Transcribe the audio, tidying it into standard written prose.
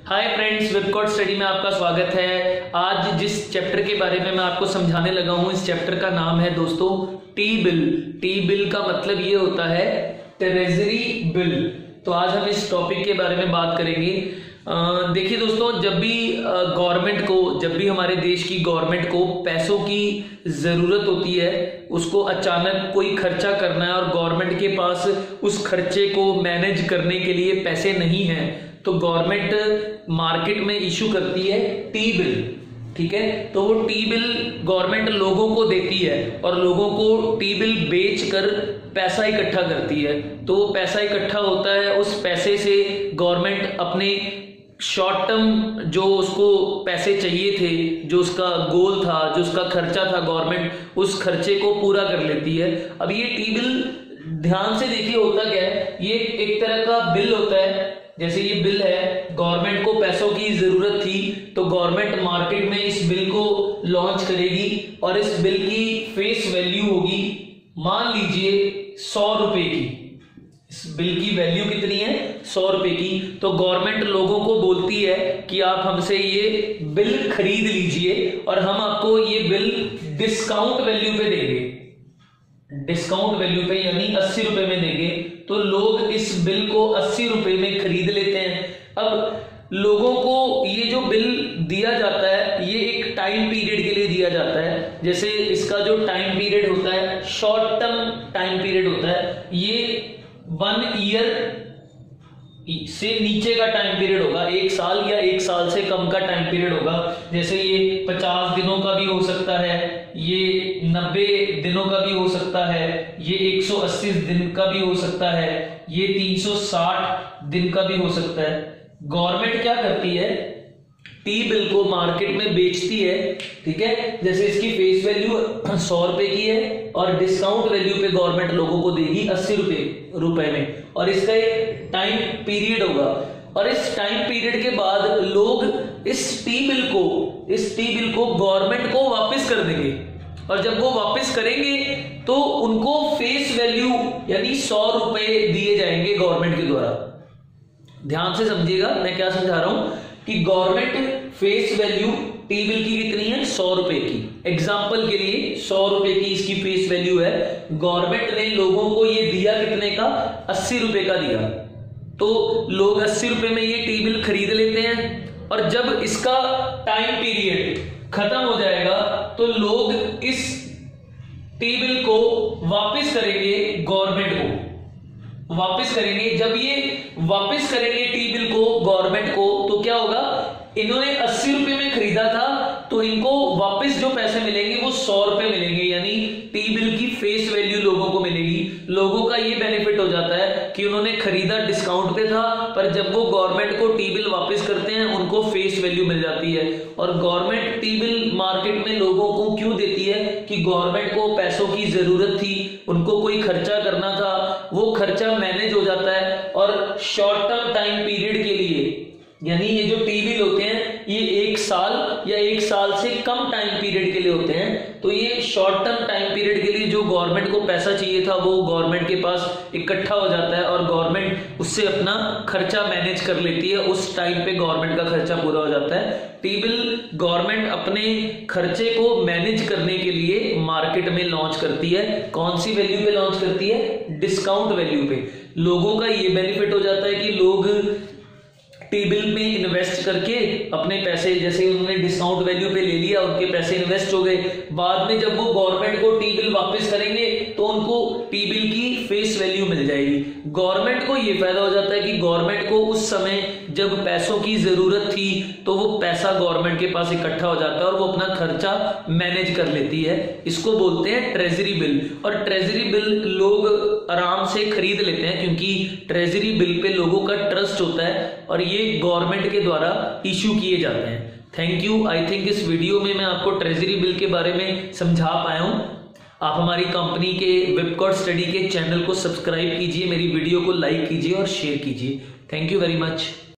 Hi friends, विपकोड study में आपका स्वागत है। आज जिस चैप्टर के बारे में मैं आपको समझाने लगा हूं, इस चैप्टर का नाम है दोस्तों टी बिल। टी बिल का मतलब ये होता है ट्रेजरी बिल। तो आज हम इस टॉपिक के बारे में बात करेंगे। देखिए दोस्तों, जब भी हमारे देश की गवर्नमेंट को पैसों की जरूरत होती है, उसको अचानक कोई खर्चा करना है और गवर्नमेंट के पास उस खर्चे को मैनेज करने के लिए पैसे नहीं है, तो गवर्नमेंट मार्केट में इशू करती है टी बिल। ठीक है, तो वो टी बिल गवर्नमेंट लोगों को देती है और लोगों को टी बिल बेचकर पैसा इकट्ठा करती है। तो वो पैसा इकट्ठा होता है, उस पैसे से गवर्नमेंट अपने शॉर्ट टर्म जो उसको पैसे चाहिए थे, जो उसका गोल था, जो उसका खर्चा था, गवर्नमेंट उस खर्चे को पूरा कर लेती है। अब ये टी बिल ध्यान से देखिए होता क्या है, ये एक तरह का बिल होता है। जैसे ये बिल है, गवर्नमेंट को पैसों की जरूरत थी तो गवर्नमेंट मार्केट में इस बिल को लॉन्च करेगी और इस बिल की फेस वैल्यू होगी, मान लीजिए 100 रुपए की। इस बिल की वैल्यू कितनी है? 100 रुपए की। तो गवर्नमेंट लोगों को बोलती है कि आप हमसे ये बिल खरीद लीजिए और हम आपको ये बिल डिस्काउंट वैल्यू पे देंगे। डिस्काउंट वैल्यू पे यानी 80 रुपए में देंगे। तो लोग इस बिल को 80 रुपए में खरीद लेते हैं। अब लोगों को ये जो बिल दिया जाता है, ये एक टाइम पीरियड के लिए दिया जाता है। जैसे इसका जो टाइम पीरियड होता है, शॉर्ट टर्म टाइम पीरियड होता है, ये 1 ईयर से नीचे का टाइम पीरियड होगा, 1 साल या 1 साल से कम का टाइम पीरियड होगा। जैसे ये 50 दिनों का भी हो सकता है, ये 90 दिनों का भी हो सकता है, ये 180 दिन का भी हो सकता है, ये 360 दिन का भी हो सकता है। गवर्नमेंट क्या करती है, टी बिल को मार्केट में बेचती है। ठीक है, जैसे इसकी फेस वैल्यू 100 रुपए की है और डिस्काउंट वैल्यू पे गवर्नमेंट लोगों को देगी 80 रुपए में, और इसका एक टाइम पीरियड होगा। और इस टाइम पीरियड के बाद लोग इस टी बिल को गवर्नमेंट को वापस कर देंगे। और जब वो वापस करेंगे तो उनको फेस वैल्यू यानी 100 रुपए दिए जाएंगे गवर्नमेंट के द्वारा। ध्यान से समझिएगा मैं क्या समझा रहा हूं कि government face value T bill की कितनी है? 100 रुपए की। एग्जाम्पल के लिए 100 रुपए की इसकी फेस वैल्यू है। गवर्नमेंट ने लोगों को ये दिया कितने का? 80 रुपए का दिया। तो लोग 80 रुपए में ये टी बिल खरीद लेते हैं और जब इसका टाइम पीरियड खत्म हो जाएगा तो लोग इस टी बिल को वापस करेंगे, गवर्नमेंट को वापस करेंगे। जब ये वापस करेंगे टी बिल को गवर्नमेंट को, तो क्या होगा, इन्होंने 80 रुपए में खरीदा था तो इनको वापस जो पैसे मिलेंगे वो 100 रुपए मिलेंगे, यानी टी बिल की फेस वैल्यू लोगों को मिलेगी। लोगों का ये बेनिफिट हो जाता है कि उन्होंने खरीदा डिस्काउंट पे था, पर जब वो गवर्नमेंट को टी बिल वापस करते हैं उनको फेस वैल्यू मिल जाती है। और गवर्नमेंट टी बिल मार्केट में लोगों को क्यों देती है कि गवर्नमेंट को पैसों की जरूरत थी, उनको कोई खर्चा करना था, वो खर्चा मैनेज हो जाता है। और शॉर्ट टर्म टाइम पीरियड के लिए, यानी ये जो टी बिल होते हैं ये 1 साल या 1 साल से कम टाइम पीरियड के लिए होते हैं। तो ये शॉर्ट टर्म टाइम पीरियड के लिए जो गवर्नमेंट को पैसा चाहिए था वो गवर्नमेंट के पास इकट्ठा हो जाता है और गवर्नमेंट उससे अपना खर्चा मैनेज कर लेती है। उस टाइम पे गवर्नमेंट का खर्चा पूरा हो जाता है। टी बिल गवर्नमेंट अपने खर्चे को मैनेज करने के लिए मार्केट में लॉन्च करती है। कौन सी वैल्यू पे लॉन्च करती है? डिस्काउंट वैल्यू पे। लोगों का ये बेनिफिट हो जाता है कि लोग टी बिल में इन्वेस्ट करके अपने पैसे, जैसे उन्होंने डिस्काउंट वैल्यू पे ले लिया, उनके पैसे इन्वेस्ट हो गए। बाद में जब वो गवर्नमेंट को टी बिल वापस करेंगे तो उनको टी बिल की फेस वैल्यू मिल जाएगी। गवर्नमेंट को ये फायदा हो जाता है कि गवर्नमेंट को उस समय जब पैसों की जरूरत थी तो वो पैसा गवर्नमेंट के पास इकट्ठा हो जाता है और वो अपना खर्चा मैनेज कर लेती है। इसको बोलते हैं ट्रेजरी बिल। और ट्रेजरी बिल लोग आराम से खरीद लेते हैं क्योंकि ट्रेजरी बिल पे लोगों का ट्रस्ट होता है और ये गवर्नमेंट के द्वारा इशू किए जाते हैं। Thank you. आई थिंक इस वीडियो में मैं आपको ट्रेजरी बिल के बारे में समझा पाया हूं। आप हमारी कंपनी के विपकोड स्टडी के चैनल को सब्सक्राइब कीजिए, मेरी वीडियो को लाइक कीजिए और शेयर कीजिए। Thank you very much.